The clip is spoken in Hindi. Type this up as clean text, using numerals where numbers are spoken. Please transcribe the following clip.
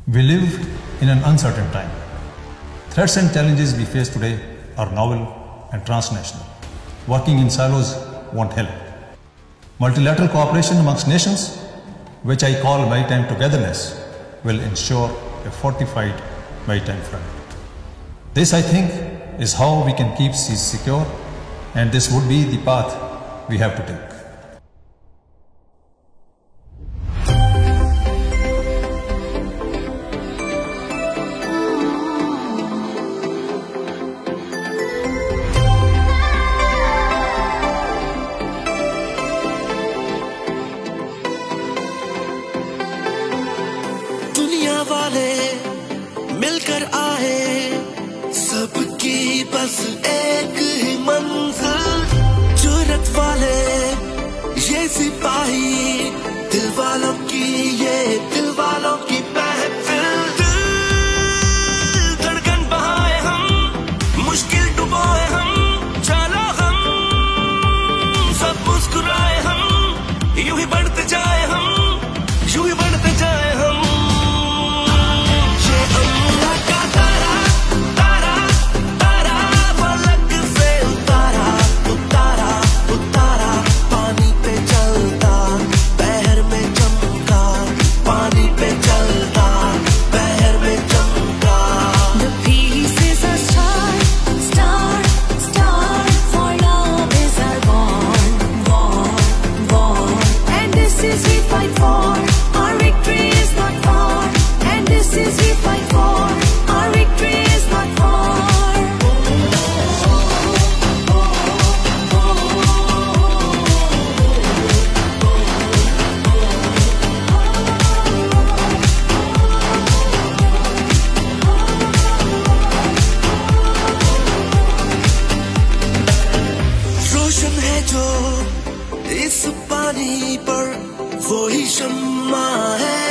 We live in an uncertain time. Threats and challenges we face today are novel and transnational. Working in silos won't help. Multilateral cooperation amongst nations, which I call maritime togetherness, will ensure a fortified maritime front. This, I think, is how we can keep seas secure, and this would be the path we have to take. दुनिया वाले मिलकर आए, सबकी बस एक ही मंजिल। जुर्रत वाले ये सिपाही, दिल वालों की ये दिल वालों की महफिल। धड़कन बहाए हम, मुश्किल डुबोए हम, चलो हम सब मुस्कुराए हम, यूं ही बढ़ते जाए हम, यूं ही बढ़ते जाए हम। जो इस पानी पर वो ही शम्मा है।